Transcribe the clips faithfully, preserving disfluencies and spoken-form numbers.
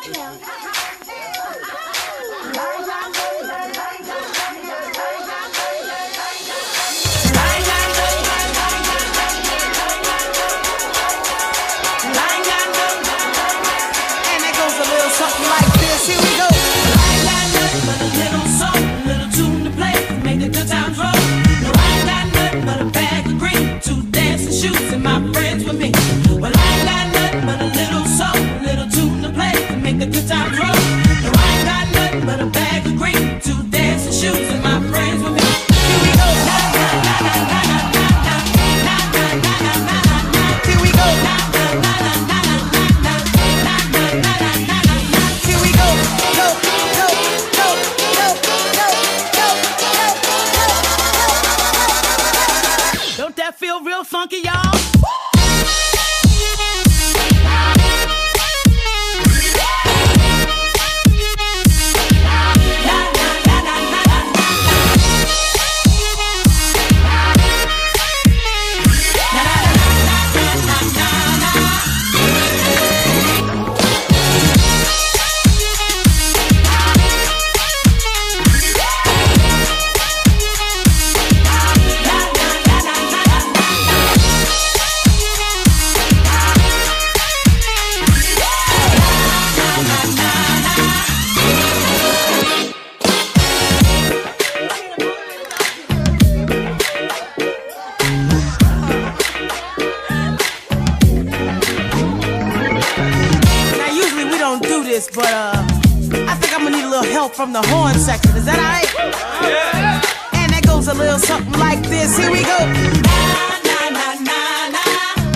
But uh, I think I'm gonna need a little help from the horn section. Is that alright? Yeah. And that goes a little something like this. Here we go. Na, na, na, na, na.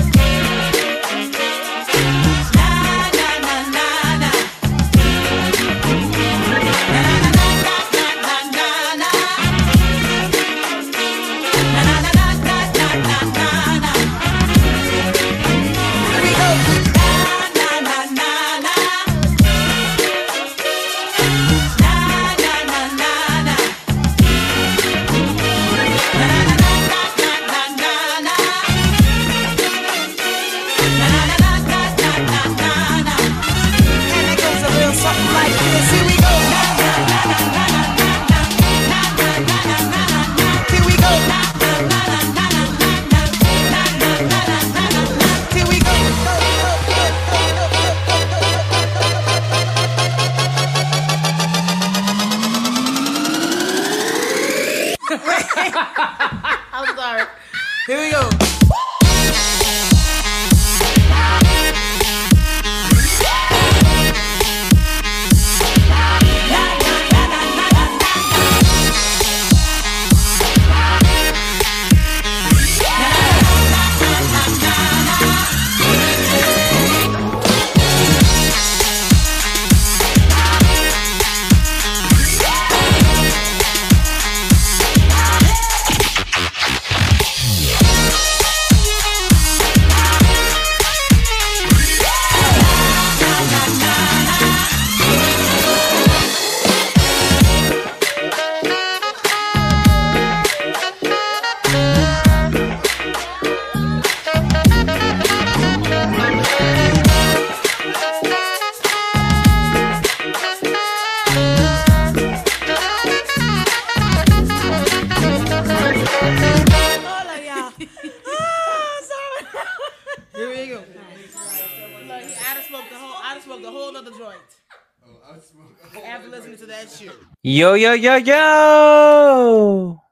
I'm sorry. Here we go. After listening to that shit. Yo, yo, yo, yo!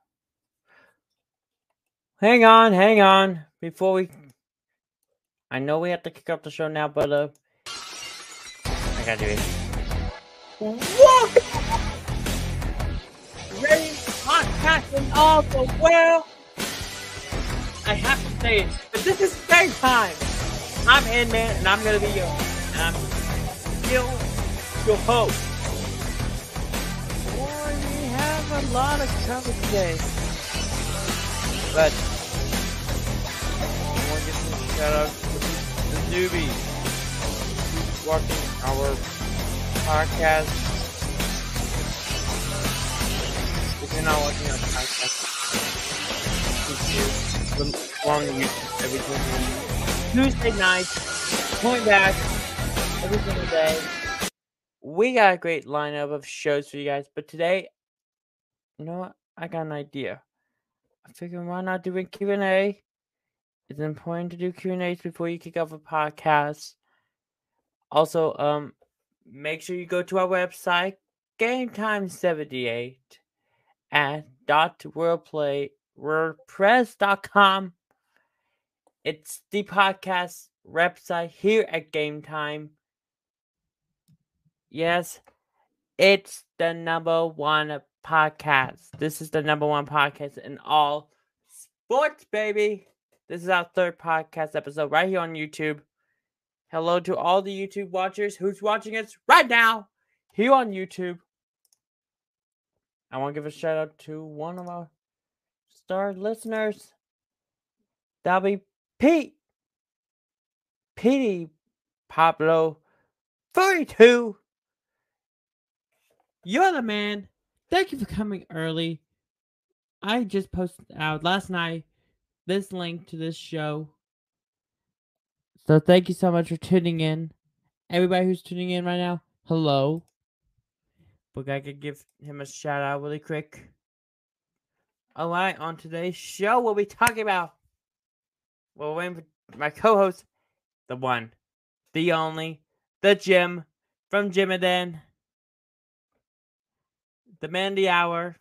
Hang on, hang on. Before we... I know we have to kick off the show now, but, uh... I gotta do it. What? Ready, podcasting all the world. I have to say it, but this is third time. I'm Headman, and I'm gonna be your... And I'm still your host. Boy, we have a lot of cover today. But I want to give some shout out to the newbies who's watching our podcast. If you're not watching our podcast, it's a long week every single Tuesday night, going back every single day. we got a great lineup of shows for you guys. But today, you know what? I got an idea. I figured why not doing Q and A? It's important to do Q and A's before you kick off a podcast. Also, um, make sure you go to our website, Game Time seventy-eight, at dot wordplay wordpress dot com. It's the podcast website here at Game Time. Yes, it's the number one podcast. This is the number one podcast in all sports, baby. This is our third podcast episode right here on YouTube. Hello to all the YouTube watchers who's watching us right now here on YouTube. I want to give a shout out to one of our star listeners. That'll be Pete. Petey Pablo forty-two. You're the man. Thank you for coming early. I just posted out last night this link to this show. So thank you so much for tuning in. Everybody who's tuning in right now, hello. But I could give him a shout out really quick. Alright, on today's show, we'll be talking about, well, waiting for my co-host, the one, the only, the Jim from Jimaden, the man of the hour,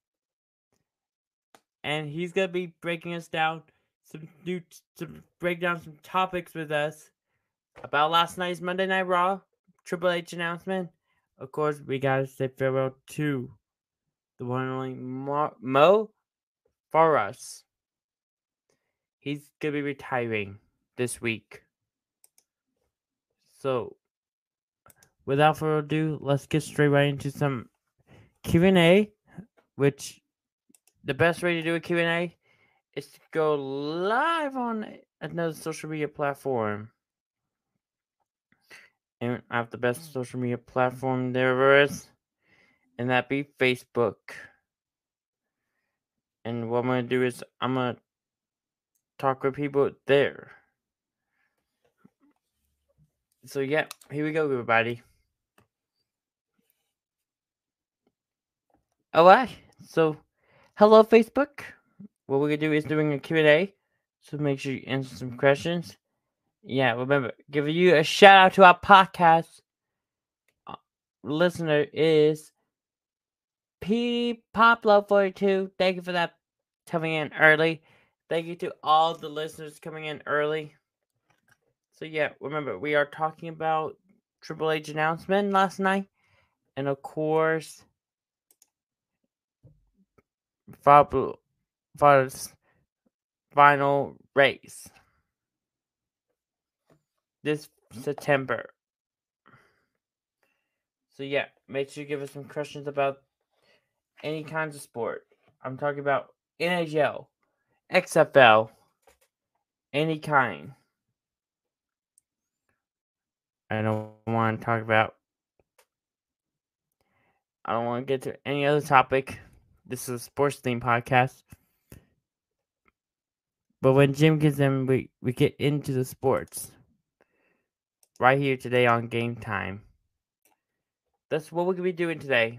and he's gonna be breaking us down some new, some break down some topics with us about last night's Monday Night Raw Triple H announcement. Of course, we gotta say farewell to the one and only Mo, Mo Farah. He's gonna be retiring this week. So, without further ado, let's get straight right into some Q and A, which the best way to do a Q and A is to go live on another social media platform. And I have the best social media platform there ever is, and that be Facebook. And what I'm going to do is I'm going to talk with people there. So yeah, here we go, everybody. Alright, so hello, Facebook. What we're going to do is doing a Q and A, so make sure you answer some questions. Yeah, remember, giving you a shout out to our podcast uh, listener is P Poplo forty-two. Thank you for that coming in early. Thank you to all the listeners coming in early. So yeah, remember, we are talking about Triple H announcement last night, and of course, Fabio's final race this September. So yeah, make sure you give us some questions about any kinds of sport. I'm talking about N H L, X F L, any kind. I don't want to talk about, I don't want to get to any other topic. This is a sports themed podcast. But when Jim gets in, we, we get into the sports. Right here today on Game Time. That's what we're going to be doing today.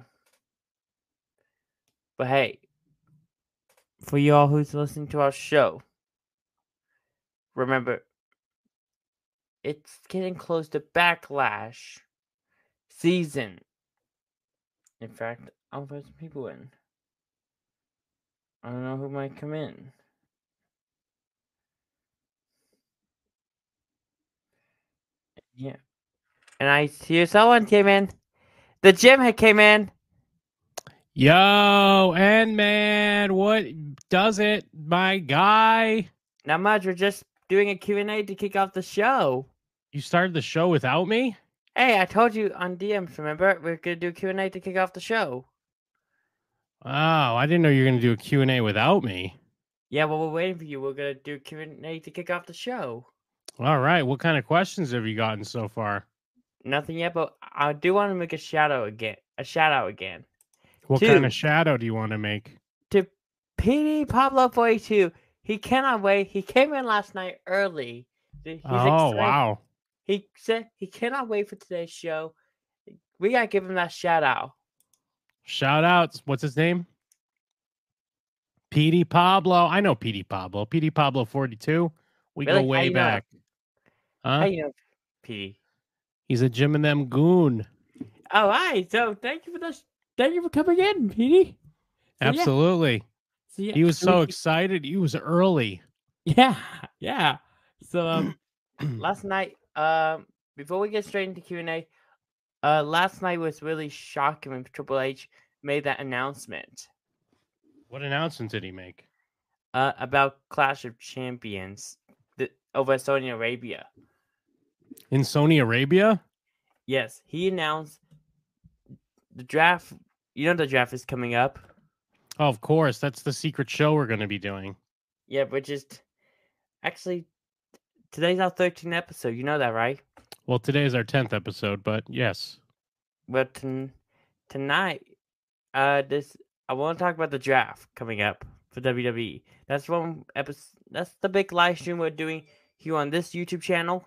But hey, for y'all who's listening to our show, remember, it's getting close to Backlash season. In fact, I'll put some people in. I don't know who might come in. Yeah. And I see someone came in. The Jim had came in. Yo, and man, what does it, my guy? Not much. We're just doing a Q and A to kick off the show. You started the show without me? Hey, I told you on D Ms, remember? We're going to do a Q and A to kick off the show. Oh, I didn't know you were going to do a Q and A without me. Yeah, well, we're waiting for you. We're going to do Q and A to kick off the show. All right. What kind of questions have you gotten so far? Nothing yet, but I do want to make a shout out again. A shout out again. What Two. kind of shadow do you want to make? To P D Pablo forty-two. He cannot wait. He came in last night early. He's oh, excited. wow. He said he cannot wait for today's show. we gotta give him that shout out. Shout outs. What's his name? Petey Pablo. I know Petey Pablo. Petey Pablo forty-two. We Really? go How way you know? back. Huh? How you know, Petey? He's a Jim and them goon. All right. So thank you for this. Thank you for coming in, Petey. So, yeah. Absolutely. So, yeah, He was so so we- excited. He was early. Yeah, yeah. So um, last night, um, before we get straight into Q and A, uh, last night was really shocking when Triple H made that announcement What announcement did he make? uh about Clash of Champions th- over Saudi Arabia. In Saudi Arabia? Yes, he announced the draft. You know the draft is coming up. Oh, of course. That's the secret show we're going to be doing. Yeah, but just actually today's our thirteenth episode. You know that, right? Well, today is our tenth episode, but yes. But ton- tonight, uh, this I want to talk about the draft coming up for W W E. That's one episode. That's the big live stream we're doing here on this YouTube channel.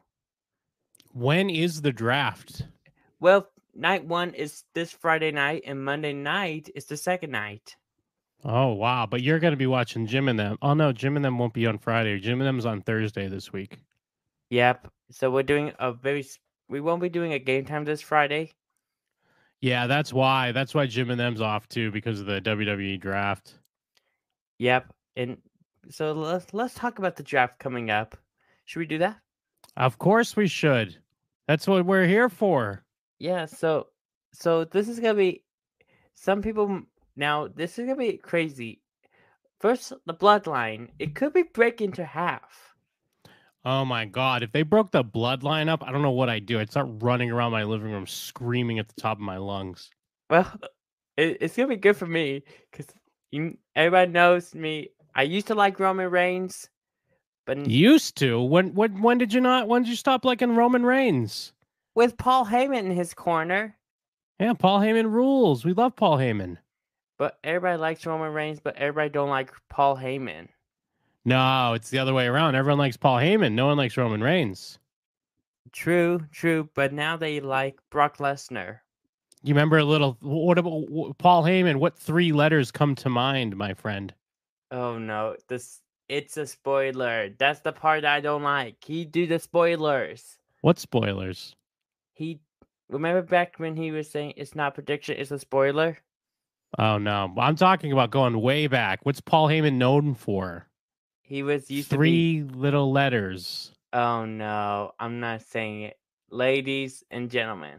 When is the draft? Well, night one is this Friday night, and Monday night is the second night. Oh, wow. But you're going to be watching Jim and them. Oh, no. Jim and them won't be on Friday. Jim and them's on Thursday this week. Yep. So we're doing a very. s- We won't be doing a game time this Friday. Yeah, that's why. That's why Jim and them's off, too, because of the W W E draft. Yep. And so let's let's talk about the draft coming up. Should we do that? Of course we should. That's what we're here for. Yeah, so so this is gonna be some people m- now this is gonna be crazy. First, the bloodline. It could be break into half. Oh, my God. If they broke the bloodline up, I don't know what I'd do. I'd start running around my living room screaming at the top of my lungs. Well, it, it's gonna be good for me because you everybody knows me. I used to like Roman Reigns, but n- Used to? When, when, when did you not? When did you stop liking Roman Reigns? with Paul Heyman in his corner. Yeah, Paul Heyman rules. We love Paul Heyman. But everybody likes Roman Reigns, but everybody don't like Paul Heyman. No, it's the other way around. Everyone likes Paul Heyman. No one likes Roman Reigns. True, true. But now they like Brock Lesnar. You remember a little, what about wh- Paul Heyman? What three letters come to mind, my friend? Oh no, this it's a spoiler. That's the part I don't like. He do the spoilers. What spoilers? He remember back when he was saying it's not prediction, it's a spoiler. Oh, no. I'm talking about going way back. What's Paul Heyman known for? He was used Three to be. little letters. Oh no, I'm not saying it. Ladies and gentlemen.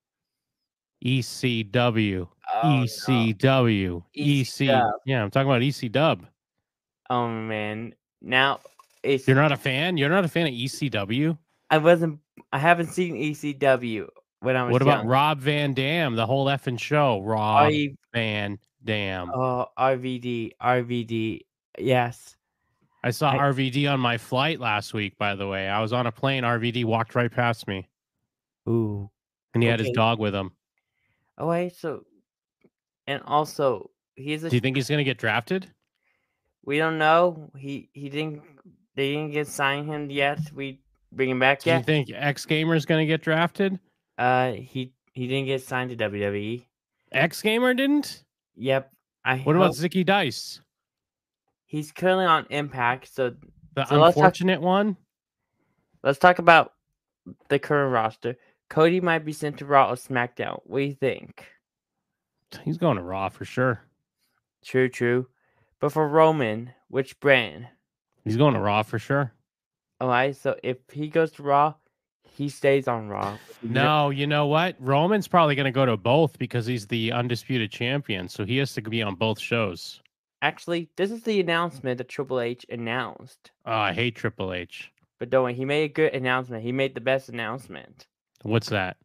E C W. Oh, no. E C W. E C. E C dub. Yeah, I'm talking about E C Dub. Oh man. Now it's You're not a fan? You're not a fan of E C W? I wasn't I haven't seen E C W when I was What about young. Rob Van Dam? The whole effing show. Rob Are you, Van Dam. oh, R V D, R V D. Yes. I saw I- R V D on my flight last week, by the way. I was on a plane. R V D walked right past me, Ooh. and he had his Okay. dog with him. Oh wait, so and also he's a Do you think he's going to get drafted? we don't know. He he didn't they didn't get signed him yet. We bring him back Do you yet. think X Gamer is going to get drafted? Uh he he didn't get signed to W W E. X Gamer didn't? Yep. I What about hope- Zicky Dice? he's currently on Impact, so The So let's talk- unfortunate one? let's talk about the current roster. Cody might be sent to Raw or SmackDown. What do you think? He's going to Raw for sure. True, true. But for Roman, which brand? He's going to Raw for sure. Alright, so if he goes to Raw, he stays on Raw. No, you know what? Roman's probably going to go to both because he's the undisputed champion. So he has to be on both shows. Actually, this is the announcement that Triple H announced. Oh, I hate Triple H. But don't worry, he made a good announcement. He made the best announcement. What's that?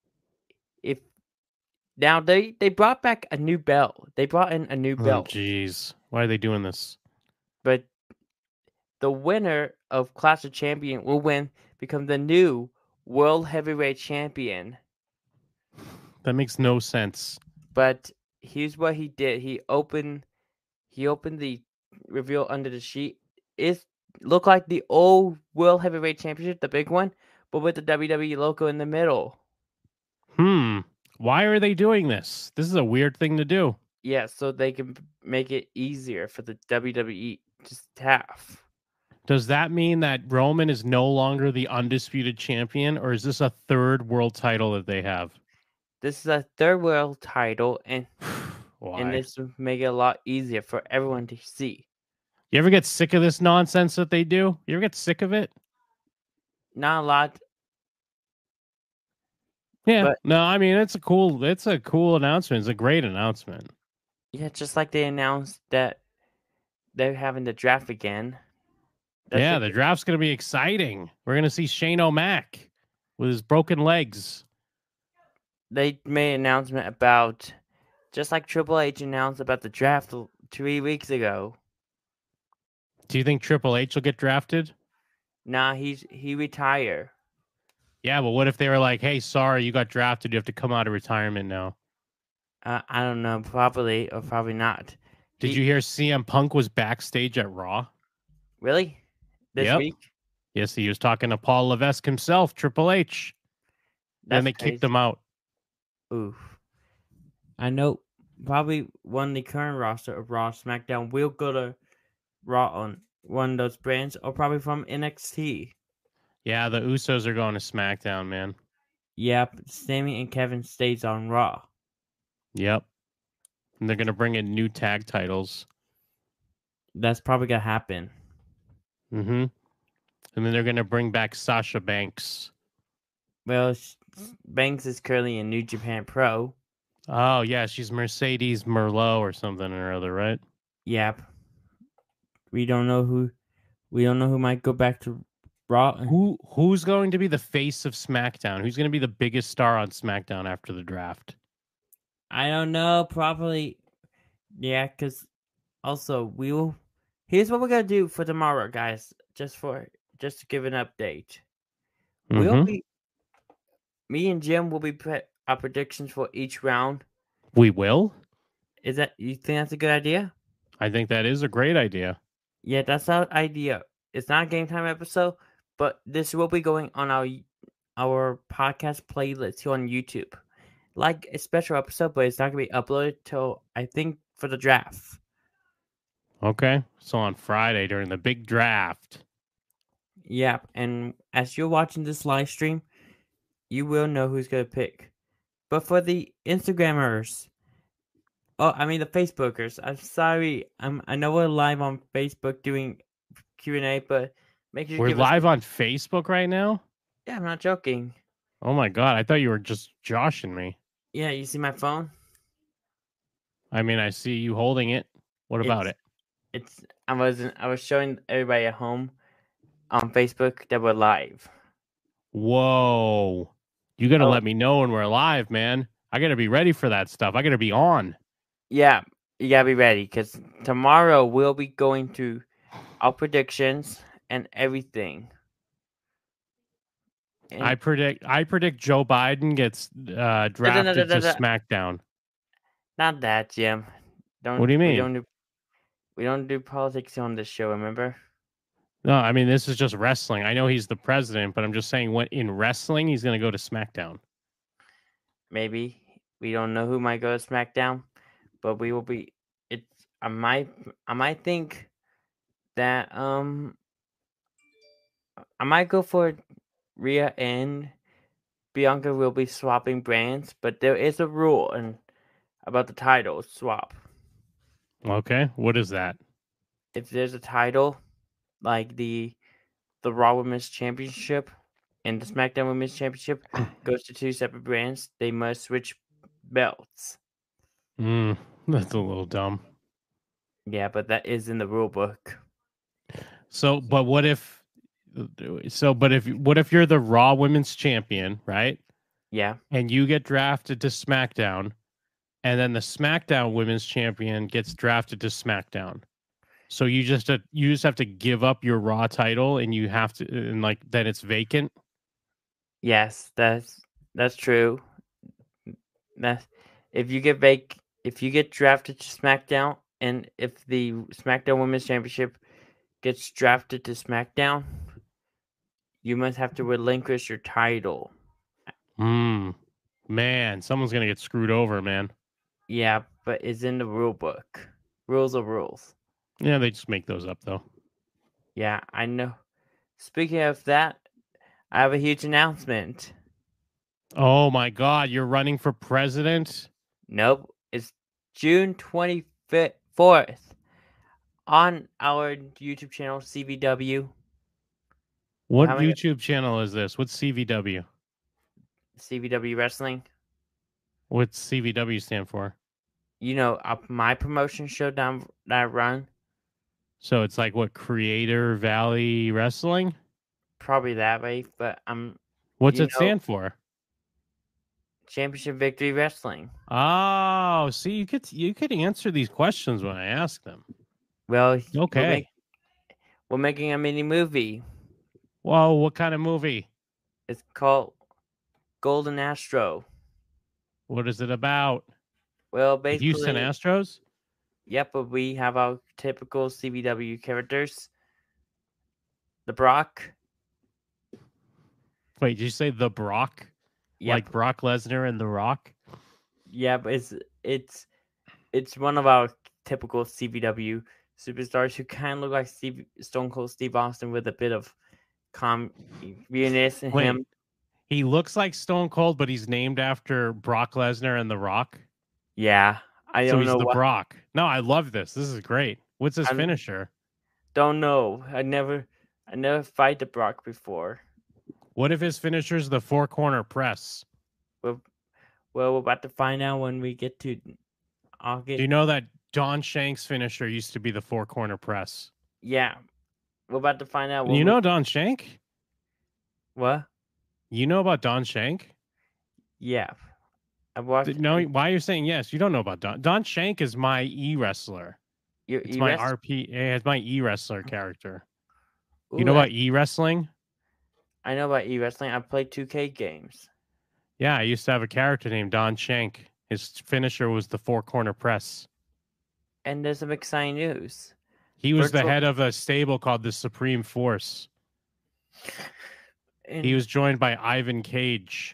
If now they they brought back a new belt. They brought in a new Oh, belt. jeez. Why are they doing this? But the winner of Clash of Champion will win, become the new World Heavyweight Champion. That makes no sense. But here's what he did. He opened he opened the reveal under the sheet. It looked like the old World Heavyweight Championship, the big one, but with the W W E logo in the middle. Hmm. Why are they doing this? This is a weird thing to do. Yeah, so they can make it easier for the W W E staff. Does that mean that Roman is no longer the undisputed champion, or is this a third world title that they have? This is a third world title, and Why? and this will make it a lot easier for everyone to see. You ever get sick of this nonsense that they do? You ever get sick of it? Not a lot. Yeah. But- no, I mean it's a cool it's a cool announcement. It's a great announcement. Yeah, just like they announced that they're having the draft again. That's yeah, a- the draft's gonna be exciting. We're gonna see Shane O'Mac with his broken legs. They made an announcement about, just like Triple H announced about the draft l- three weeks ago. Do you think Triple H will get drafted? Nah, he's he retire. Yeah, but what if they were like, hey, sorry, you got drafted, you have to come out of retirement now? Uh, I don't know, probably or probably not. Did He- you hear C M Punk was backstage at Raw? Really? This Yep. week? Yes, he was talking to Paul Levesque himself, Triple H. Then they That's kicked crazy. him out. Oof. I know probably one of the current roster of Raw, SmackDown will go to Raw on one of those brands, or probably from N X T. Yeah, the Usos are going to SmackDown, man. Yep, Sammy and Kevin stays on Raw. Yep. And they're going to bring in new tag titles. That's probably gonna happen. Mm-hmm. And then they're going to bring back Sasha Banks. Well, sh- Banks is currently in New Japan Pro. Oh, yeah, she's Mercedes Merlot or something or other, right? Yep. We don't know who. We don't know who might go back to Raw. Who Who's going to be the face of SmackDown? Who's going to be the biggest star on SmackDown after the draft? I don't know. Probably. Yeah, because also we will. Here's what we're gonna do for tomorrow, guys. Just for just to give an update. We'll Mhm. be. Me and Jim will be put our predictions for each round. We will? Is that you think that's a good idea? I think that is a great idea. Yeah, that's our idea. It's not a game time episode, but this will be going on our our podcast playlist here on YouTube. Like a special episode, but it's not gonna be uploaded till I think for the draft. Okay. So on Friday during the big draft. Yeah, and as you're watching this live stream, you will know who's gonna pick. But for the Instagrammers, oh, I mean the Facebookers. I'm sorry. I'm I know we're live on Facebook doing Q and A, but make sure you We're give us- live on Facebook right now? Yeah, I'm not joking. Oh my god, I thought you were just joshing me. Yeah, you see my phone? I mean, I see you holding it. What about It's- it? It's I wasn't I was showing everybody at home on Facebook that we're live. Whoa. You got to Oh. let me know when we're live, man. I got to be ready for that stuff. I got to be on. Yeah, you gotta be ready because tomorrow we'll be going through our predictions and everything. And I predict I predict Joe Biden gets uh, drafted da, da, to da. SmackDown. not that, Jim. Don't What do you We mean? don't do, we don't do politics on this show, remember? No, I mean this is just wrestling. I know he's the president, but I'm just saying when in wrestling he's going to go to SmackDown. Maybe. We don't know who might go to SmackDown, but we will be it's I might I might think that um I might go for Rhea and Bianca will be swapping brands, but there is a rule and about the title swap. Okay, what is that? If there's a title like the the Raw Women's Championship and the SmackDown Women's Championship goes to two separate brands, they must switch belts. Mm, that's a little dumb. Yeah, but that is in the rule book. So, but what if? So, but if what if you're the Raw Women's Champion, right? Yeah. And you get drafted to SmackDown, and then the SmackDown Women's Champion gets drafted to SmackDown. So you just uh, you just have to give up your Raw title, and you have to, and like then it's vacant. Yes, that's that's true. That's if you get vac if you get drafted to SmackDown, and if the SmackDown Women's Championship gets drafted to SmackDown, you must have to relinquish your title. Hmm. Man, someone's gonna get screwed over, man. Yeah, but it's in the rule book. Rules are rules. Yeah, they just make those up though. Yeah, I know. Speaking of that, I have a huge announcement. Oh my God, you're running for president? Nope, it's June twenty-fourth on our YouTube channel, C V W. What How many- YouTube channel is this? What's C V W? C V W Wrestling. What's C V W stand for? You know, uh, my promotion show down that I run. So it's like what, Creator Valley Wrestling? Probably that way, but I'm What's You it know- stand for? Championship Victory Wrestling. Oh, see, you could you could answer these questions when I ask them. Well, we're, Okay. make- we're making a mini movie. Whoa, what kind of movie? It's called Golden Astro. What is it about? Well, The basically, Houston Astros? yep, but we have our typical C V W characters. The Brock. Wait, did you say the Brock? Yep. Like Brock Lesnar and The Rock? Yeah, but it's it's it's one of our typical C V W superstars who kind of look like Steve, Stone Cold Steve Austin with a bit of communist in Wait, him. he looks like Stone Cold, but he's named after Brock Lesnar and The Rock. Yeah, I So don't he's know the what. Brock. No, I love this. This is great. What's his I'm- finisher? Don't know. I never I never fight the Brock before. What if his finisher's the four corner press? Well, well, we're about to find out when we get to August. Do you know that Don Shank's finisher used to be the four corner press? Yeah, we're about to find out. When You we- know Don Shank? what? You know about Don Shank? Yeah, I watched. Th- No, why are you saying yes? You don't know about Don. Don Shank is my e wrestler. you, It's you my rest- R P. eh, It's my e wrestler character. Ooh, You know I- about e wrestling? I know about e wrestling. I play two K games. Yeah, I used to have a character named Don Shank. His finisher was the four corner press. And there's some exciting news. He was the Virtual- head of a stable called the Supreme Force. And, He was joined by Ivan Cage.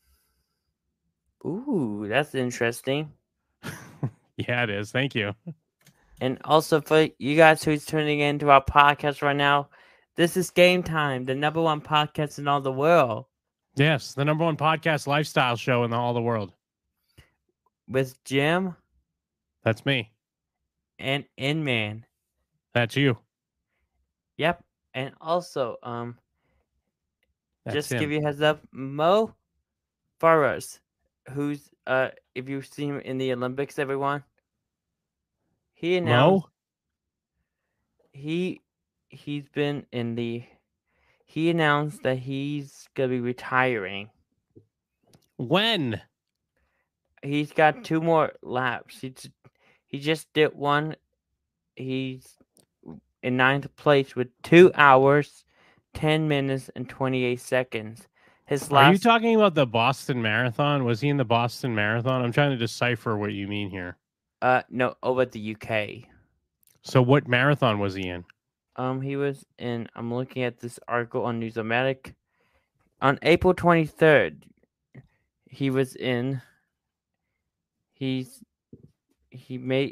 Ooh, that's interesting. Yeah, it is. Thank you. And also for you guys who's tuning into our podcast right now, this is Game Time, the number one podcast in all the world, Yes, the number one podcast lifestyle show in the, all the world. with Jim That's me. and Inman. That's you. Yep. And also, um, That's just to him. give you a heads up, Mo Farahs, who's uh, if you've seen him in the Olympics, everyone, he announced Mo? he he's been in the he announced that he's gonna be retiring. When? He's got two more laps. He j- he just did one. He's in ninth place with two hours, ten minutes, and twenty eight seconds. His Are you last talking about the Boston Marathon? Was he in the Boston Marathon? I'm trying to decipher what you mean here. uh no over at the U K. So what marathon was he in? Um, he was in. I'm looking at this article on Newsomatic. On April twenty third, he was in. He's he made.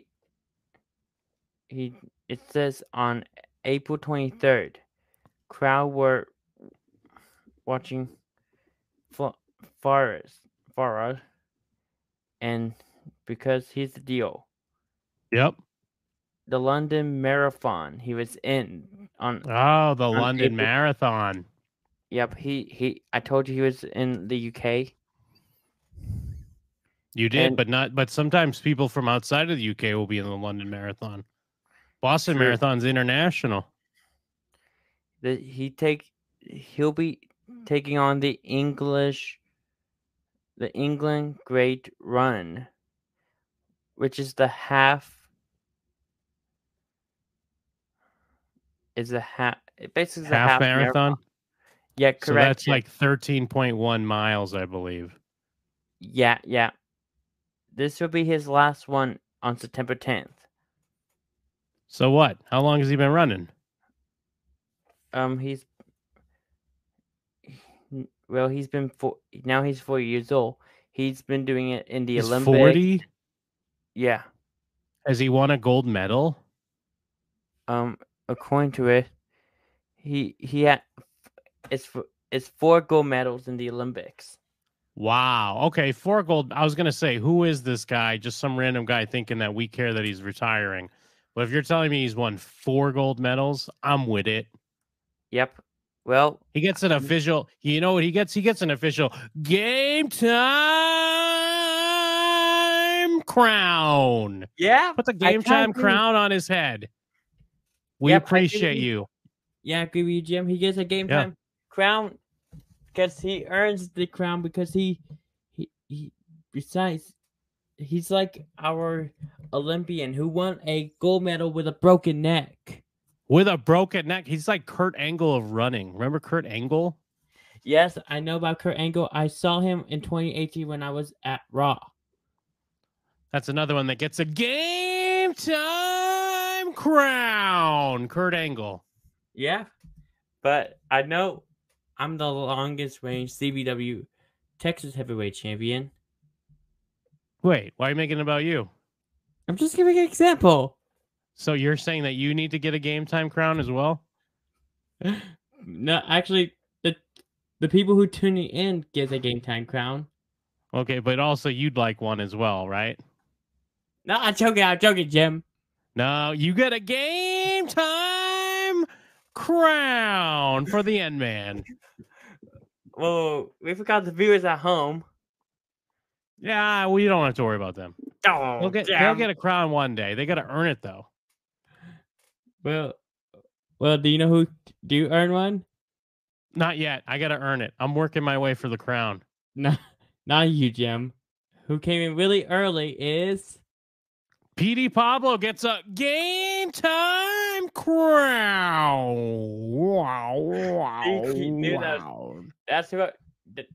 He it says on April twenty third, crowd were watching. Forest, Farah, and because here's the deal. Yep. The London Marathon. He was in on. Oh, the London April- Marathon. Yep, he he. I told you he was in the U K. You did, And- but not. But sometimes people from outside of the U K will be in the London Marathon. Boston True. Marathon's international. That he take. He'll be taking on the English. The England Great Run, which is the half. Is a half. It basically is a Half, half marathon. Yeah, correct. So that's like thirteen point one miles, I believe. Yeah, yeah. This will be his last one on September tenth. So what? How long has he been running? Um, he's well, he's been four now. He's four years old. He's been doing it in the He's Olympics. forty. Yeah. Has he won a gold medal? Um, according to it, he he had it's f- it's four gold medals in the Olympics. Wow. Okay, four gold. I was gonna say, who is this guy? Just some random guy thinking that we care that he's retiring. But if you're telling me he's won four gold medals, I'm with it. Yep. Well, He gets an official. You know what he gets? He gets an official game time crown. yeah. Put the I game kinda time agree. crown on his head. We Yep, I agree with appreciate you. you. Yeah, I agree with you, Jim. He gets a game Yeah. time crown because he earns the crown because he he he. Besides, he's like our Olympian who won a gold medal with a broken neck. With a broken neck. He's like Kurt Angle of running. Remember Kurt Angle? Yes, I know about Kurt Angle. I saw him in twenty eighteen when I was at Raw. That's another one that gets a game time crown. Kurt Angle. Yeah, but I know I'm the longest range C B W Texas Heavyweight Champion. Wait, why are you making it about you? I'm just giving an example. So you're saying that you need to get a game time crown as well? No, actually, the the people who tuning in get a game time crown. Okay, but also you'd like one as well, right? No, I'm joking. I'm joking, Jim. No, you get a game time crown for the end man. Well, we forgot the viewers at home. Yeah, we don't have to worry about them. Oh, They'll get, they'll damn. get a crown one day. They got to earn it though. Well, well, do you know who do you earn one? Not yet. I got to earn it. I'm working my way for the crown. No, not you, Jim. Who came in really early is P D Pablo gets a game time crown. Wow, wow, He knew that. wow. that's what that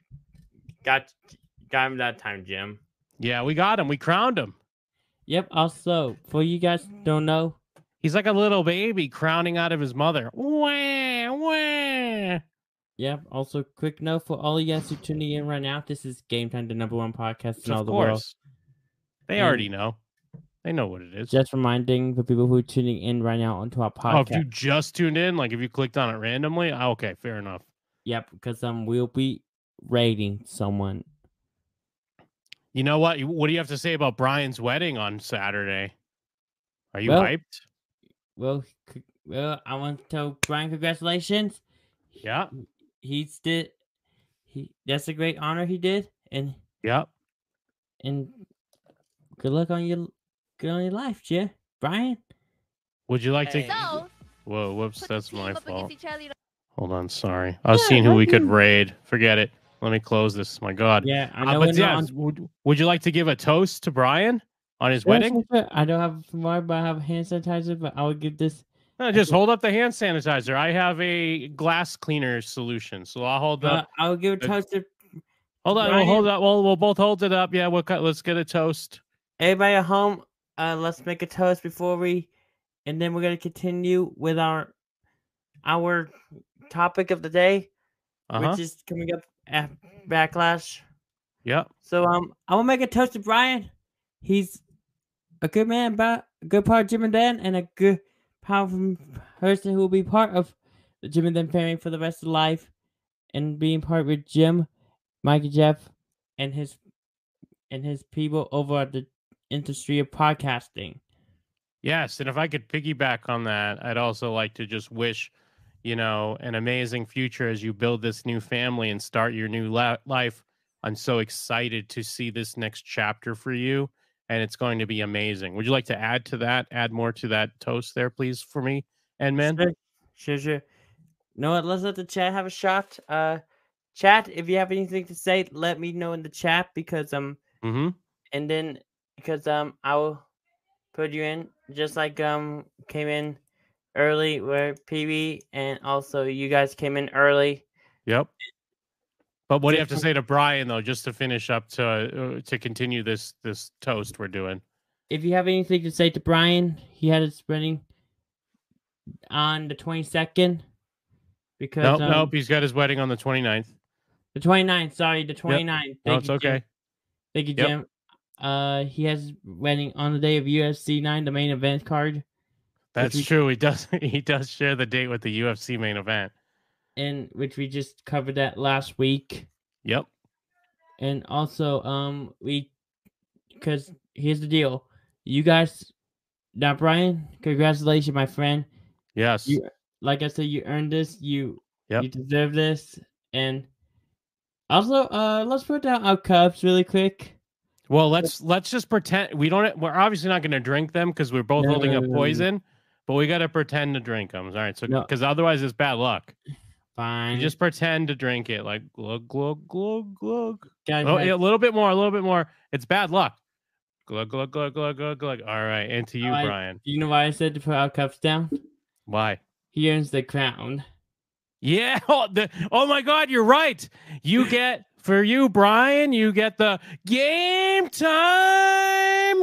got got him that time, Jim. Yeah, we got him. We crowned him. Yep. Also, for you guys who don't know, He's like a little baby crowning out of his mother. Wah, wah. yep. Also, quick note for all you guys who tuning in right now: this is Game Time, the number one podcast in all Of the world. course. They And- already know. They know what it is. Just reminding the people who are tuning in right now onto our Oh, if podcast. you just tuned in, like if you clicked on it randomly, oh, okay, fair enough. Yep, because um, we'll be rating someone. You know what? What do you have to say about Brian's wedding on Saturday? Are you Well- hyped? Well, c- well, I want to tell Brian congratulations. Yeah. He's did he. That's a great honor he did, and Yep. and good luck on your good on your life, Jim. Brian. Would you like to? Hey. So, Whoa, whoops, put that's the team my up fault. against each other. Hold on, sorry. I was Yeah, seeing who we could nothing. raid. Forget it. Let me close this. My God. Yeah, I Uh, know. but we're yeah, not on- would, would you like to give a toast to Brian on his Yes, wedding? sir. I don't have more, but I have hand sanitizer. But I will give this. No, just hold up the hand sanitizer. I have a glass cleaner solution, so I'll hold Uh, up. I will give a Uh, toast to Hold on, we'll Brian. hold up. We'll we'll both hold it up. Yeah, we'll cut. Let's get a toast. everybody at home. Uh, let's make a toast before we, and then we're gonna continue with our our topic of the day, Uh huh. which is coming up at Backlash. Yep. So um, I will make a toast to Brian. He's a good man, but a good part of Jim and Dan, and a good powerful person who will be part of the Jim and Dan family for the rest of life, and being part with Jim, Mike, and Jeff, and his and his people over at the industry of podcasting. Yes, and if I could piggyback on that, I'd also like to just wish, you know, an amazing future as you build this new family and start your new la- life. I'm so excited to see this next chapter for you, and it's going to be amazing. Would you like to add to that? Add more to that toast there, please, for me and man. Sure, sure, sure. know what? Let's let the chat have a shot. Uh, chat, if you have anything to say, let me know in the chat because um, Mm-hmm. and then because um, I will put you in just like um came in early where P B and also you guys came in early. Yep. But what do you have Just to say to Brian though, just to finish up to uh, to continue this this toast we're doing? If you have anything to say to Brian, he had his wedding on the twenty-second. Because Nope, um, nope. He's got his wedding on the twenty-ninth. The twenty-ninth, sorry, the twenty-ninth. No, Thank it's you, okay. Jim. Thank you, Yep. Jim. Uh, he has wedding on the day of U F C nine, the main event card. That's we, true. He does. He does share the date with the U F C main event, in which we just covered that last week. Yep. And also, um, we, because here's the deal, you guys. Now, Brian, congratulations, my friend. Yes. You, like I said, you earned this. You, Yep. you deserve this. And also, uh, let's put down our cups really quick. Well, let's let's just pretend we don't. We're obviously not going to drink them because we're both No, holding no, up no, no, poison. But we got to pretend to drink them. All right. So No. because otherwise it's bad luck. Fine. You just pretend to drink it like glug glug glug glug. Guys, Oh, guys, yeah, a little bit more, a little bit more. It's bad luck. Glug glug glug glug glug glug. All right, and to you, I- Brian. you know why I said to put our cups down? Why? He earns the crown. Yeah. Oh, the, oh my God, you're right. You get for you, Brian. You get the game time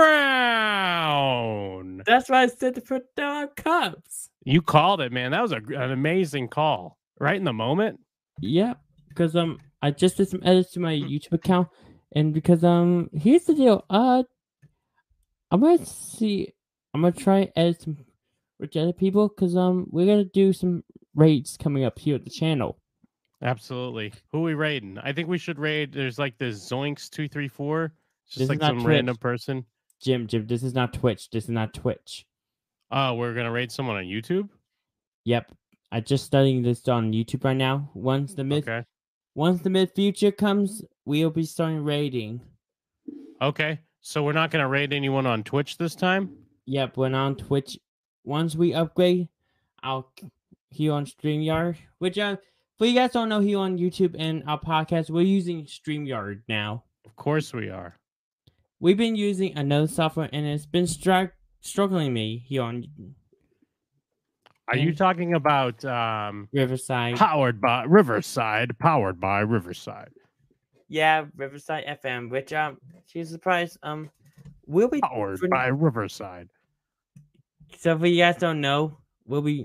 crown. That's why I said to put down our cups. You called it, man. That was a, an amazing call. Right in the moment. Yeah, because um, I just did some edits to my YouTube account, and because um, here's the deal. Uh, I'm gonna see. I'm gonna try and edit some rich edit people, because um, we're gonna do some raids coming up here at the channel. Absolutely. Who are we raiding? I think we should raid. There's like this Zoinks two three four. It's This is just like not some Twitch. random person. Jim, Jim, this is not Twitch. This is not Twitch. Oh, we're gonna raid someone on YouTube. Yep, I just studying this on YouTube right now. Once the mid, Okay. once the mid future comes, we'll be starting raiding. Okay. So we're not gonna raid anyone on Twitch this time. Yep, when on Twitch. Once we upgrade, I'll here on StreamYard, which uh, for you guys don't know, here on YouTube and our podcast, we're using StreamYard now. Of course we are. We've been using another software, and it's been stru- struggling me here on Are you And- talking about um Riverside. powered by Riverside? Powered by Riverside. Yeah, Riverside F M. Which um, she's surprised. Um, we'll be Powered for- by Riverside. So if you guys don't know, we'll be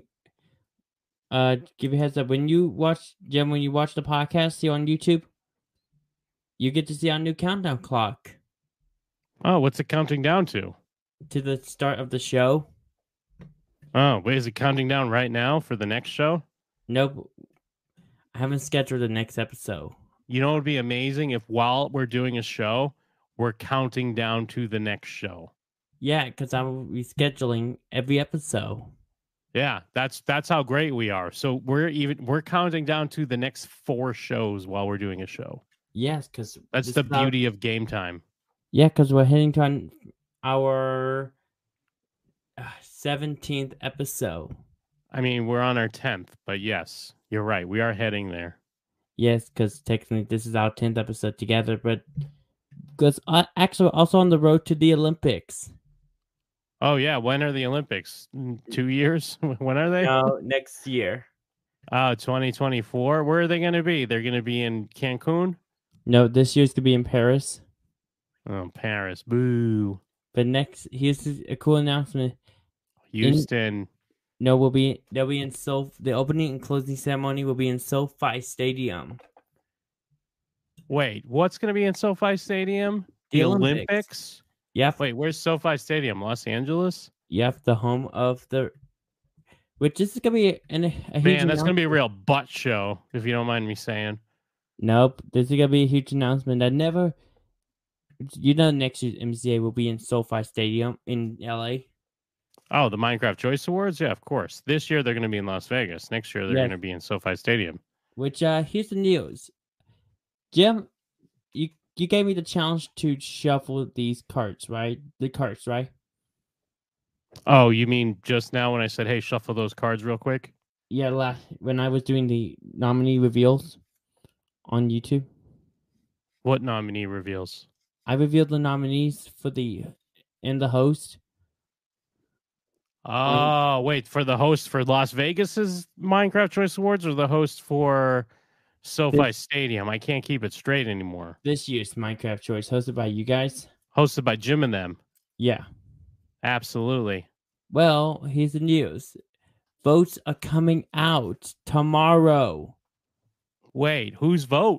uh give you a heads up when you watch Jim when you watch the podcast here on YouTube, you get to see our new countdown clock Oh, what's it counting down to? to the start of the show. Oh, wait, is it counting down right now for the next show? Nope, I haven't scheduled the next episode. You know, it would be amazing if while we're doing a show, we're counting down to the next show. Yeah, because I'm rescheduling every episode. Yeah, that's that's how great we are. So we're even we're counting down to the next four shows while we're doing a show. Yes, because That's the beauty of game time. Yeah, because we're heading to an, our uh, seventeenth episode. I mean, we're on our tenth, but yes, you're right. We are heading there. Yes, because technically this is our tenth episode together, but because uh, actually also on the road to the Olympics. Oh yeah, when are the Olympics? In two years? When are they? No, next year. Oh, twenty twenty-four. Where are they going to be? They're going to be in Cancun? No, this year's gonna be in Paris. Oh, Paris. Boo. But next, here's a cool announcement. Houston. No, we'll be they'll be in Sol. The opening and closing ceremony will be in SoFi Stadium. Wait, what's going to be in SoFi Stadium? The The Olympics. Olympics? Yep, Wait, where's SoFi Stadium? Los Angeles? yep, the home of the. Which this is gonna be an, a huge. Man, that's going to be a announcement. real butt show, if you don't mind me saying. Nope, this is gonna be a huge announcement. I never. You know, next year's M C A will be in SoFi Stadium in L A. Oh, the Minecraft Choice Awards? Yeah, of course. This year they're going to be in Las Vegas. Next year they're Yes. going to be in SoFi Stadium. Which uh, here's the news, Jim. You you gave me the challenge to shuffle these cards, right? The cards, right? Oh, you mean just now when I said, hey, shuffle those cards real quick? Yeah, last when I was doing the nominee reveals on YouTube, What nominee reveals? I revealed the nominees for the and the host. Oh, wait, for the host for Las Vegas's Minecraft Choice Awards or the host for SoFi This- Stadium? I can't keep it straight anymore. This year's Minecraft Choice, hosted by you guys. Hosted by Jim and them. Yeah. Absolutely. Well, here's the news. Votes are coming out tomorrow. Wait, whose vote?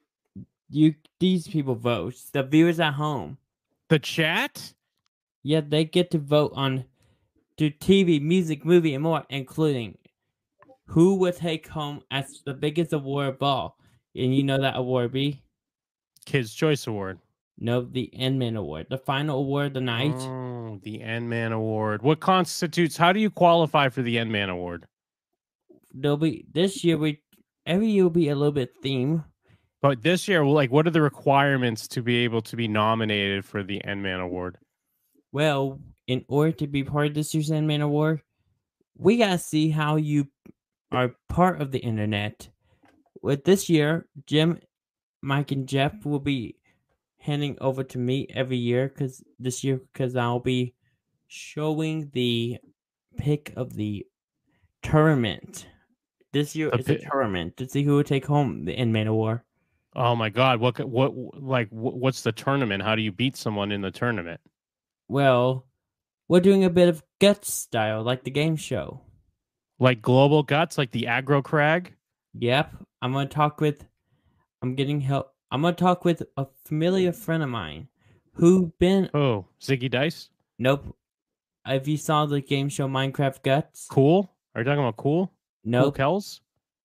You these people vote. The viewers at home. The chat? Yeah, they get to vote on to T V, music, movie, and more, including who will take home as the biggest award of all. And you know that award be? Kids' Choice Award. No, the Endman Award. The final award of the night. Oh, the Endman Award. What constitutes, how do you qualify for the Endman Award? There'll be, this year, we every year will be a little bit theme. But this year, like, what are the requirements to be able to be nominated for the Endman Award? Well, in order to be part of this year's Endman Award, we gotta see how you are part of the internet. With this year, Jim, Mike, and Jeff will be handing over to me every year because this year, because I'll be showing the pick of the tournament. This year The is a pi- tournament to see who will take home the Endman Award. Oh my God! What what like wh- what's the tournament? How do you beat someone in the tournament? Well, we're doing a bit of guts style, like the game show. Like Global Guts, like the Aggro Crag? Yep, I'm gonna talk with. I'm getting help. I'm gonna talk with a familiar friend of mine, who been. Oh, Ziggy Dice? Nope. If you saw the game show Minecraft Guts, Cool? Are you talking about Cool? Cool nope. Kells?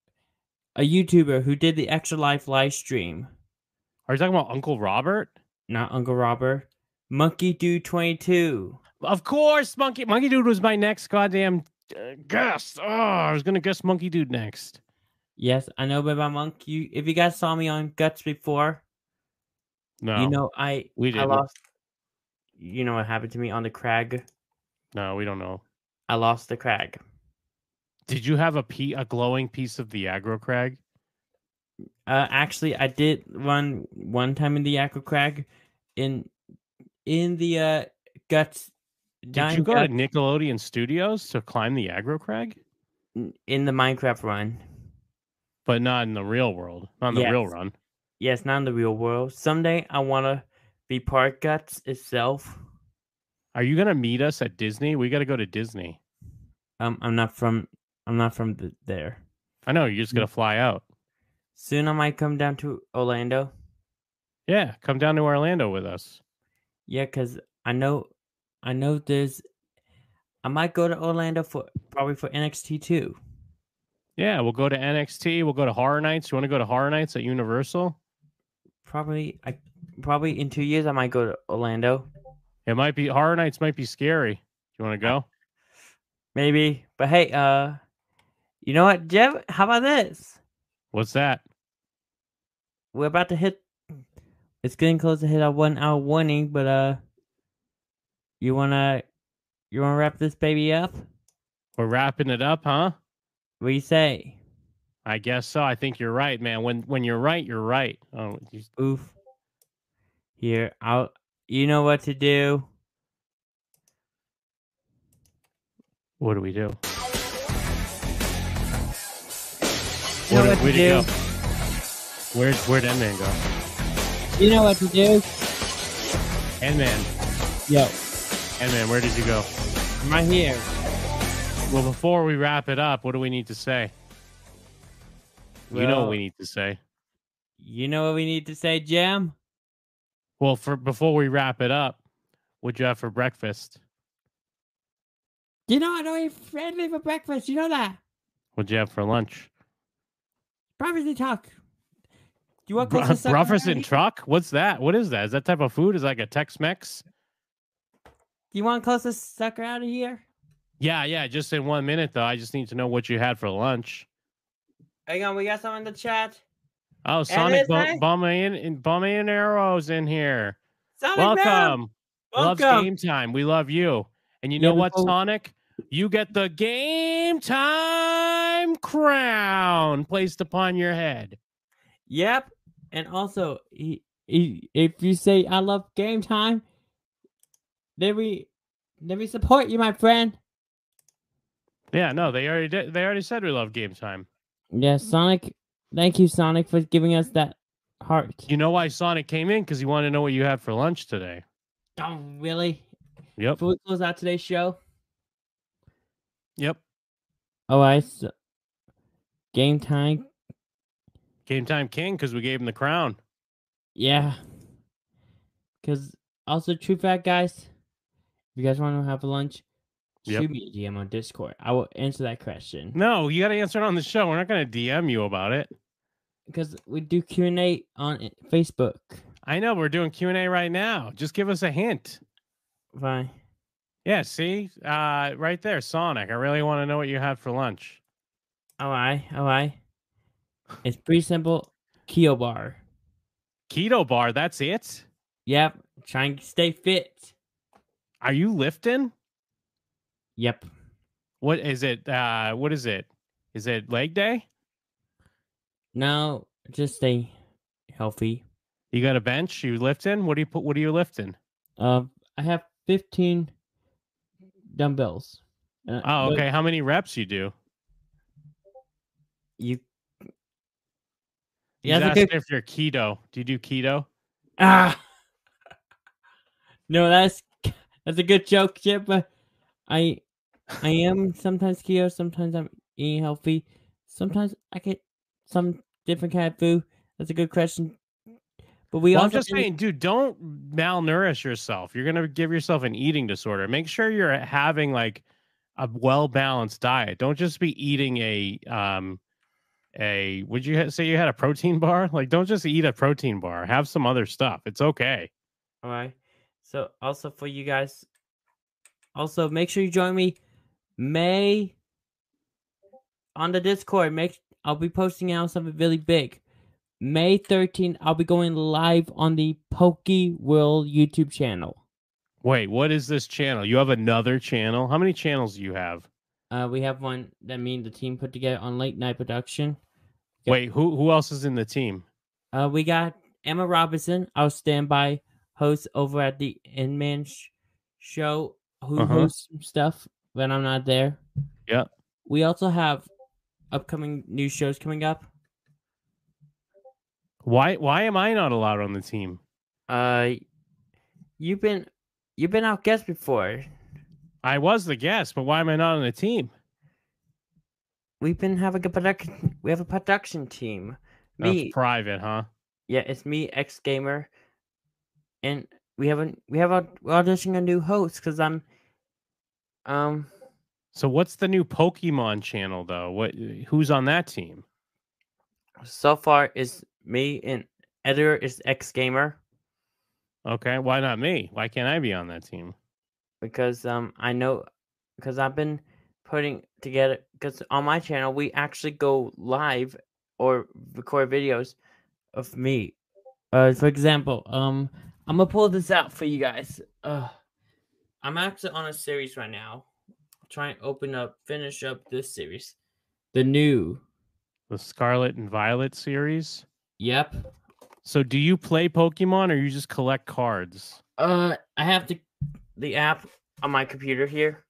A YouTuber who did the Extra Life live stream. Are you talking about Uncle Robert? Not Uncle Robert. Monkey Dude twenty-two. Of course, Monkey Monkey Dude was my next goddamn uh, guest. Oh, I was gonna guess Monkey Dude next. Yes, I know about Monk. You, if you guys saw me on Guts before, No, you know I we I didn't. lost. You know what happened to me on the crag? No, we don't know. I lost the crag. Did you have a pe- a glowing piece of the Aggro Crag? Uh, actually, I did run one time in the Aqua Crag, in in the uh Guts. Did you go to Nickelodeon Studios to climb the Aggro Crag? In the Minecraft run? But not in the real world. Not in the Yes. real run. Yes, not in the real world. Someday I want to be part Guts itself. Are you gonna meet us at Disney? We got to go to Disney. Um, I'm not from. I'm not from the, there. I know you're just gonna fly out. Soon I might come down to Orlando. Yeah, come down to Orlando with us. Yeah, cause I know, I know there's. I might go to Orlando for probably for N X T too. Yeah, we'll go to N X T. We'll go to Horror Nights. You want to go to Horror Nights at Universal? Probably, I probably in two years I might go to Orlando. It might be Horror Nights. Might be scary. You want to go? Maybe, but hey, uh, you know what, Jeff? How about this? What's that? We're about to hit. It's getting close to hit our one hour warning, but uh, you wanna, you wanna wrap this baby up? We're wrapping it up, huh? What do you say? I guess so. I think you're right, man. When when you're right, you're right. Oh, you... Oof. Here, I'll. You know what to do. What do we do? You know Where, what to where'd he do. go? Where'd Where'd Endman go? You know what to do. Endman, Yo, Endman, where did you go? I'm right here. Well, before we wrap it up, what do we need to say? you know Well, what we need to say. You know what we need to say, Jam? Well, for before we wrap it up, what'd you have for breakfast? You know I don't eat red meat for breakfast. You know that. What'd you have for lunch? Breakfast talk. Do you want Br- close to suck breakfast around and here? truck? What's that? What is that? Is that type of food? Is it like a Tex-Mex? Do you want close to sucker out of here? Yeah, yeah. Just in one minute, though. I just need to know what you had for lunch. Hang on, we got someone in the chat. Oh, Sonic is I- Bombay and Arrows in here. Sonic Man! Welcome. Loves Welcome. Game Time. We love you. And you Yeah, know what, before- Sonic? You get the Game Time crown placed upon your head. Yep. And also, he, he, if you say I love game time, then we, then we support you, my friend. Yeah, no, they already did. They already said we love Game Time. Yeah, Sonic. Thank you, Sonic, for giving us that heart. You know why Sonic came in? Because he wanted to know what you had for lunch today. Oh, really? Yep. Before we close out today's show? Yep. All right. So, game time. Game Time King, because we gave him the crown. Yeah. Because also, true fact, guys, if you guys want to have a lunch, Yep. shoot me a D M on Discord. I will answer that question. No, you got to answer it on the show. We're not going to D M you about it. Because we do Q and A on i- Facebook. I know we're doing Q and A right now. Just give us a hint. Fine. Yeah, see, uh, right there, Sonic. I really want to know what you had for lunch. Oh, I, oh, I. It's pretty simple. Keto bar. Keto bar. That's it. Yep. Trying to stay fit. Are you lifting? Yep. What is it? Uh, what is it? Is it leg day? No, just stay healthy. You got a bench? You lifting? What do you put? What are you lifting? Uh, I have fifteen dumbbells. Uh, Oh, but okay. How many reps you do? You. He's Yeah, that's a asking good. if you're keto. Do you do keto? Ah. No, that's that's a good joke, Chip. But I, I am sometimes keto. Sometimes I'm eating healthy. Sometimes I get some different kind of food. That's a good question. But we Well, I'm also just do- saying, dude, don't malnourish yourself. You're gonna give yourself an eating disorder. Make sure you're having like a well balanced diet. Don't just be eating a um a. Would you ha- say you had a protein bar? Like, don't just eat a protein bar. Have some other stuff. It's okay. All right. So also for you guys, also make sure you join me May on the Discord. Make I'll be posting out something really big. May thirteenth, I'll be going live on the Poke World YouTube channel. Wait, what is this channel? You have another channel? How many channels do you have? Uh, we have one that me and the team put together on Late Night Production. Yep. Wait, who who else is in the team? Uh, we got Emma Robinson, our standby host over at the Inman sh- show, who Uh-huh. hosts some stuff when I'm not there. Yeah. We also have upcoming new shows coming up. Why why am I not allowed on the team? Uh, you've been you've been our guest before. I was the guest, but why am I not on the team? We've been having a production. We have a production team. Me, That's private, huh? yeah, it's me, X Gamer, and we have a we have a we're auditioning a new host because I'm, um, So what's the new Pokemon channel though? What who's on that team? so far is me and editor is X Gamer Okay, why not me? Why can't I be on that team? because um I know because I've been putting together because on my channel we actually go live or record videos of me. Uh, for example, um, I'm gonna pull this out for you guys. Uh, I'm actually on a series right now. Try and open up, finish up this series. The new. The Scarlet and Violet series. Yep. So do you play Pokemon or you just collect cards? Uh, I have the the app on my computer here.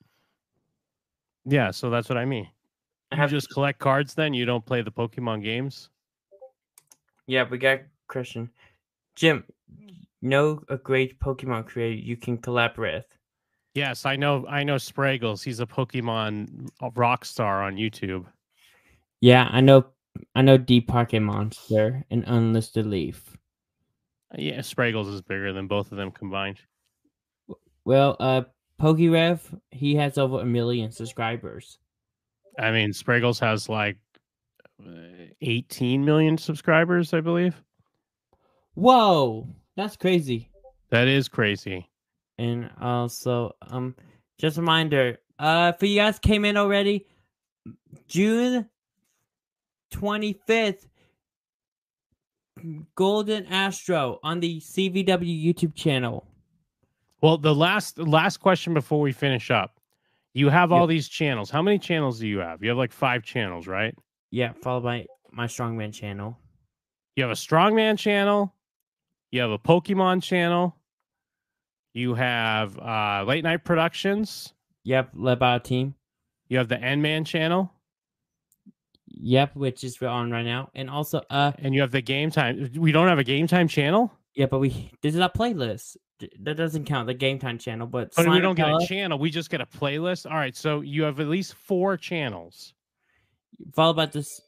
Yeah, so that's what I mean. I You have just collect cards then? You don't play the Pokemon games? Yeah, we got Christian. Jim, know a great Pokemon creator you can collaborate with. Yes, I know I know Spraggles. He's a Pokemon rock star on YouTube. Yeah, I know. I know Deep Pocket Monster and Unlisted Leaf. Yeah, Spraggles is bigger than both of them combined. Well, uh, PokeRev, he has over a million subscribers. I mean, Spraggles has like uh, eighteen million subscribers, I believe. Whoa, that's crazy. That is crazy. And also, um, just a reminder, uh, for you guys came in already, June twenty-fifth, Golden Astro on the C V W YouTube channel. Well, the last last question before we finish up. You have all Yep. these channels. How many channels do you have? You have like five channels, right? Yeah, followed by my Strongman channel. You have a Strongman channel. You have a Pokemon channel. You have uh, Late Night Productions. Yep, led by a team. You have the N-Man channel. Yep, which is on right now. And also, uh, And you have the Game Time. We don't have a Game Time channel? yeah, but we this is a playlist. D- That doesn't count the Game Time channel, but But we Slime don't get a Pella, channel. We just get a playlist. All right, so you have at least four channels. followed by this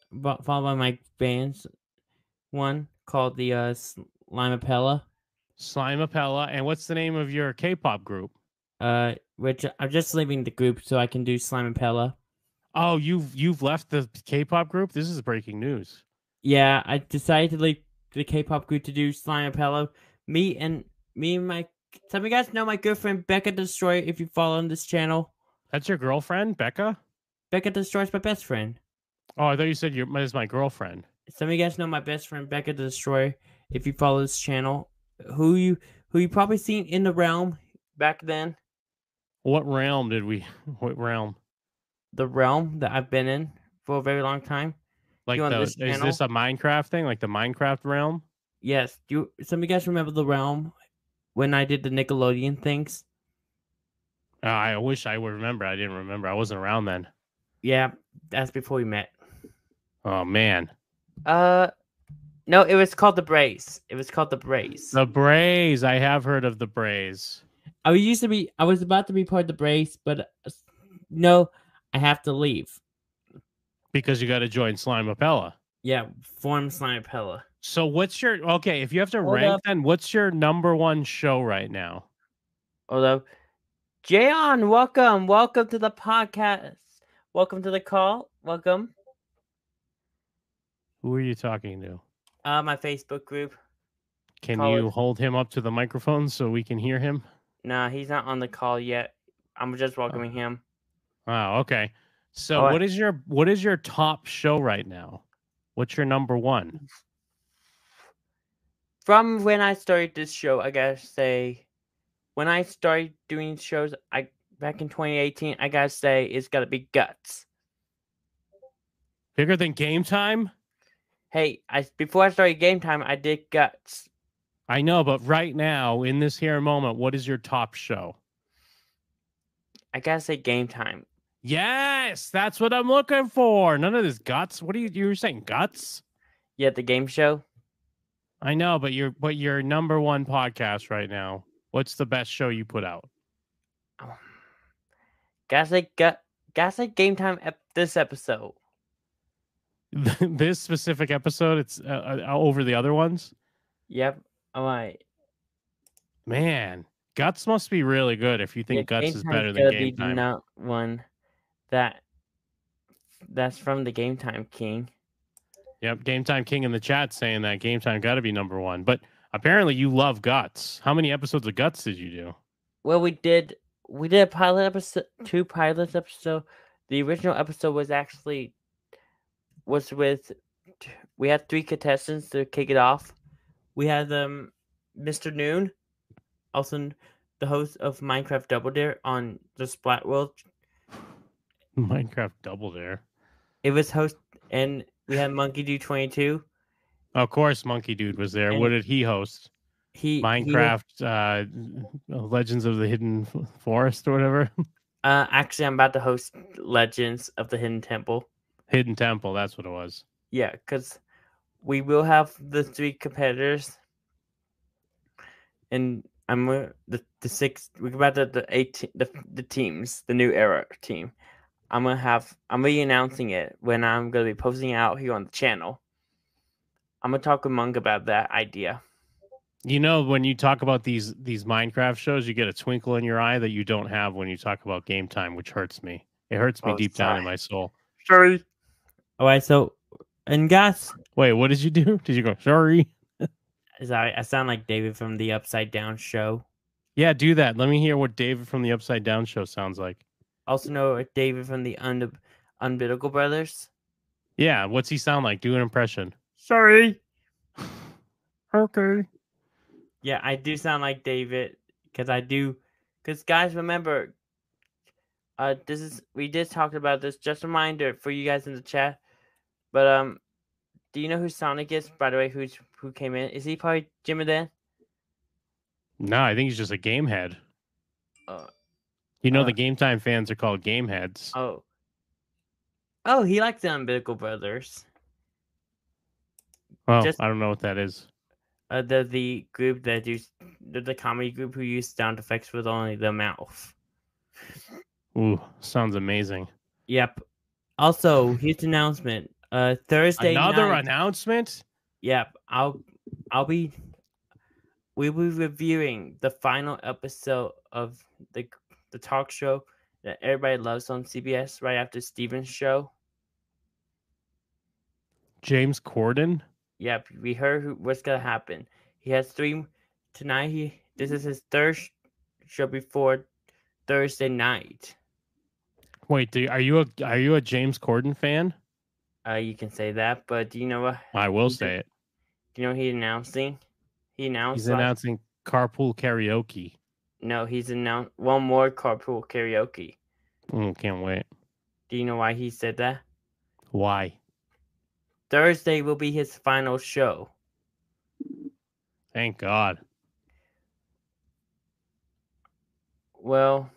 bo- followed by my band's one called the uh, Slimapella. Slimapella. And what's the name of your K-pop group? Uh, which I'm just leaving the group so I can do Slimapella. Oh, you've you've left the K-pop group? This is breaking news. Yeah, I decided to leave the K-pop group to do Slimapella. Me and me and my some of you guys know my girlfriend Becca Destroyer if you follow on this channel. That's your girlfriend, Becca? Becca Destroyer is my best friend. Oh, I thought you said you're is my girlfriend. Some of you guys know my best friend Becca the Destroyer if you follow this channel. Who you who you probably seen in the realm back then. What realm did we? What realm? The realm that I've been in for a very long time. Like You on the this is channel? this a Minecraft thing? Like the Minecraft realm? Yes. Do you, some of you guys remember the realm when I did the Nickelodeon things? Uh, I wish I would remember. I didn't remember. I wasn't around then. Yeah, that's before we met. Oh man, Uh, no, it was called the Braze. It was called the Braze. the Braze. I have heard of the Braze. I used to be. I was about to be part of the Braze, but uh, no, I have to leave. Because you got to join Slimapella. Yeah, form Slimapella. So what's your okay? If you have to Hold rank, up. then what's your number one show right now? Although, Jayon, welcome, welcome to the podcast. Welcome to the call. Welcome. Who are you talking to? Uh, my Facebook group. Can Call you it- hold him up to the microphone so we can hear him? Nah, he's not on the call yet. I'm just welcoming him. Oh, okay. So All right. what is your what is your top show right now? What's your number one? From when I started this show, I gotta say, when I started doing shows, I back in twenty eighteen, I gotta say it's gotta be Guts. Bigger than Game Time? Hey, I before I started Game Time, I did Guts. I know, but right now, in this here moment, what is your top show? I gotta say Game Time. Yes, that's what I'm looking for. None of this guts. What are you you were saying guts? Yeah, the game show. I know, but you're but your number one podcast right now. What's the best show you put out? Gotta say gut. Gotta say Game Time. Ep- this episode. This specific episode, it's uh, uh, over the other ones. Yep. All right. Man, guts must be really good if you think Yeah, guts Game is Time's better than gotta Game be Time. Not one that that's from the Game Time King. Yep, Game Time King in the chat saying that Game Time got to be number one. But apparently, you love guts. How many episodes of guts did you do? Well, we did we did a pilot episode, two pilots episode. The original episode was actually was with we had three contestants to kick it off. We had um Mister Noon, also the host of Minecraft Double Dare on the Splat World. Minecraft Double Dare. It was host and we had Monkey Dude twenty-two. Of course, Monkey Dude was there. And what did he host? He Minecraft uh, Legends of the Hidden F- Forest or whatever. He, uh, actually, I'm about to host Legends of the Hidden Temple. Hidden Temple. That's what it was. Yeah, because we will have the three competitors, and I'm uh, the the six. We're about the the eight the the teams, the new era team. I'm gonna have. I'm gonna be announcing it when I'm gonna be posting it out here on the channel. I'm gonna talk with Monk about that idea. You know, when you talk about these these Minecraft shows, you get a twinkle in your eye that you don't have when you talk about Game Time, which hurts me. It hurts me Oh, deep down in sorry. my soul. Sorry. All right. So, and guys, Wait, what did you do? Did you go sorry? sorry, I sound like David from the Upside Down Show. Yeah, do that. Let me hear what David from the Upside Down Show sounds like. Also know David from the Un- Unbiblical Brothers. Yeah, what's he sound like? Do an impression. Sorry. Okay. Yeah, I do sound like David because I do. Because guys, remember, uh, this is we just talked about this. Just a reminder for you guys in the chat. But um, do you know who Sonic is? By the way, who's who came in? Is he probably Jimmy Dan? No, I think he's just a game head. Uh, You know, uh, the Game Time fans are called game heads. oh. Oh, he likes the Unbiblical Brothers. Oh, just- I don't know what that is. Uh, the the group that do the, the comedy group who use sound effects with only the mouth. Ooh, sounds amazing. Yep. Also, here's the announcement. Uh, Thursday Another night. announcement? Yep, I'll I'll be we'll be reviewing the final episode of the the talk show that everybody loves on C B S right after Steven's show. James Corden? Yep, we heard who, what's gonna happen. He has three tonight. He this is his third sh- show before Thursday night. Wait, do, are you a are you a James Corden fan? Uh, you can say that, but do you know what? I will he say did- it. Do you know what he's announcing? He announced. He's last- announcing carpool karaoke. No, he's announced one more carpool karaoke. Mm, can't wait. Do you know why he said that? Why? Thursday will be his final show. Thank God. Well,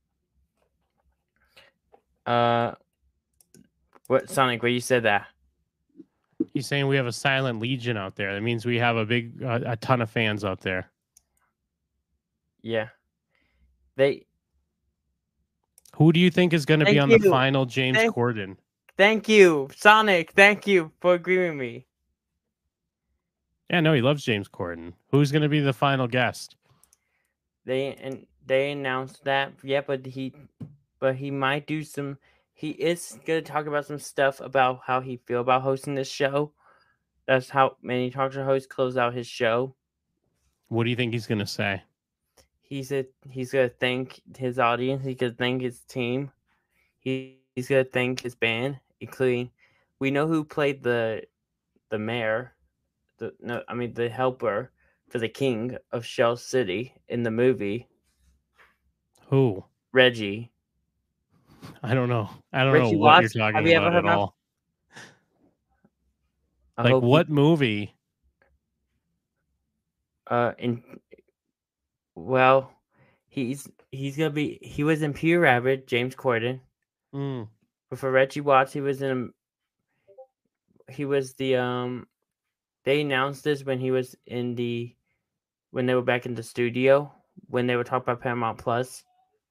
uh, what Sonic? Where you said that? He's saying we have a silent legion out there. That means we have a big, uh, a ton of fans out there. Yeah, they. Who do you think is going to be Thank on the you. final James Thank- Corden? Thank you, Sonic. Thank you for agreeing with me. Yeah, no, he loves James Corden. Who's going to be the final guest? They and they announced that. Yeah, but he, but he might do some. He is gonna talk about some stuff about how he feel about hosting this show. That's how many talk show hosts close out his show. What do you think he's going to say? He's a he's gonna thank his audience. He's gonna thank his team. He, he's gonna thank his band, including we know who played the the mayor, the no I mean the helper for the king of Shell City in the movie. Who? Reggie. I don't know. I don't Reggie know what Watts? you're talking Have you ever about heard at about- all. I Like hope he- what movie? uh in well he's he's gonna be he was in Peter Rabbit, James Corden. Mm. But for Reggie Watts, he was in he was the um they announced this when he was in the when they were back in the studio when they were talking about Paramount Plus.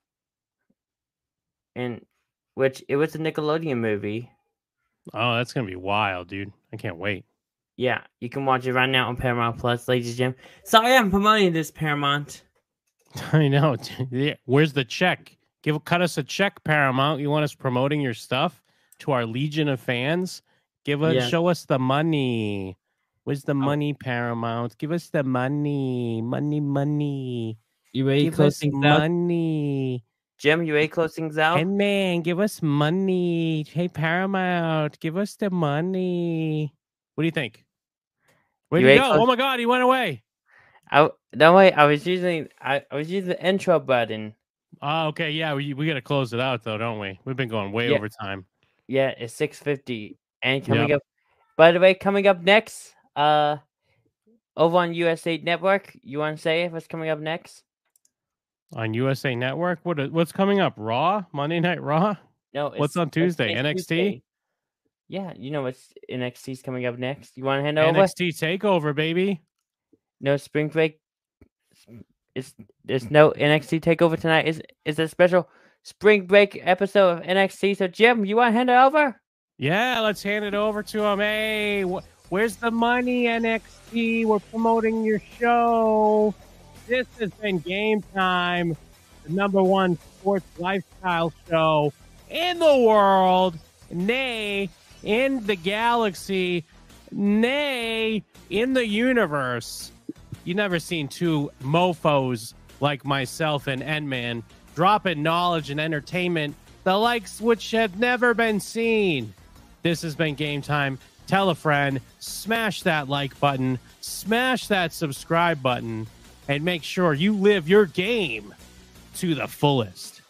And which it was a Nickelodeon movie. Oh, that's going to be wild, dude. I can't wait. Yeah, you can watch it right now on Paramount Plus, ladies and gentlemen. Sorry I'm promoting this, Paramount. I know. Yeah. Where's the check? Give cut us a check, Paramount. You want us promoting your stuff to our legion of fans? Give us Yeah. show us the money. Where's the Oh. money, Paramount? Give us the money. Money, money. You ready to Give close us things out? money. Jim, you ready to close things out? Hey man, give us money. Hey Paramount, give us the money. What do you think? Where'd You he ready go? to close- Oh my god, he went away. I don't wait. I was using I, I was using the intro button. Oh, okay, yeah, we we gotta close it out though, don't we? We've been going way Yeah. over time. Yeah, it's six fifty. And coming Yep. up, by the way, coming up next, uh, over on U S A Network. You want to say what's coming up next? On U S A Network, what is- what's coming up? Raw, Monday Night Raw. No, What's it's- on it's Tuesday? next N X T? Tuesday. Yeah, you know what's N X T's coming up next. You want to hand over? N X T Takeover, baby. No spring break. It's there's no N X T takeover tonight. Is is a special spring break episode of N X T. So Jim, you want to hand it over? Yeah, let's hand it over to him. Hey, wh- where's the money, N X T? We're promoting your show. This has been Game Time, the number one sports lifestyle show in the world, nay, in the galaxy, nay, in the universe. You never seen two mofos like myself and N-Man dropping knowledge and entertainment, the likes which have never been seen. This has been Game Time. Tell a friend, smash that like button, smash that subscribe button, and make sure you live your game to the fullest.